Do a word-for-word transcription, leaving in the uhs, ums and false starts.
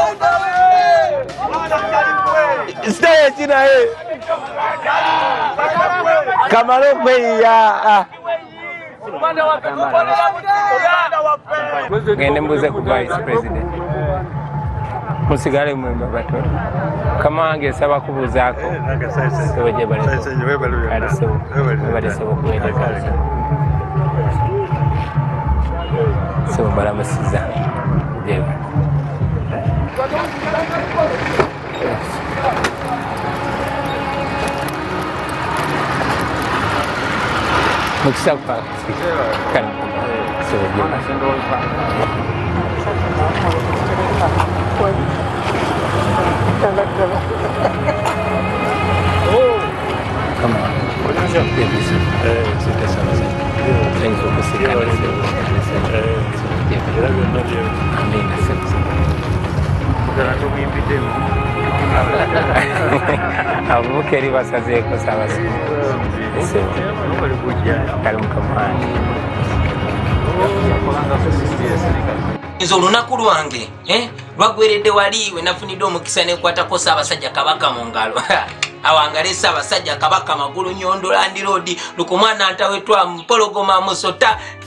Stay China eh. Kamaro kwe ya. Ngende mbuze ku vice president. Musigale mwemba batoto. Kama angesaba kubuzaako. Soje bale. Aliso. Bale sabo kweleka. So bala masiza. Deo. Mukisa kwa. Kan. So deo. Oh, come on. What is your business? Eh, c'est ça. Thanks for the second. Abukeri basaze ko sabasi. Kalum kamani. Izo lunaku lwange eh lwagweredde waliwe nafunidde omukisa ne kwatako Ssaabasajja Kabaka mu ngalo awangale Ssaabasajja Kabaka magulu nyondo Land Road lukumwana antawetwa mpologoma musota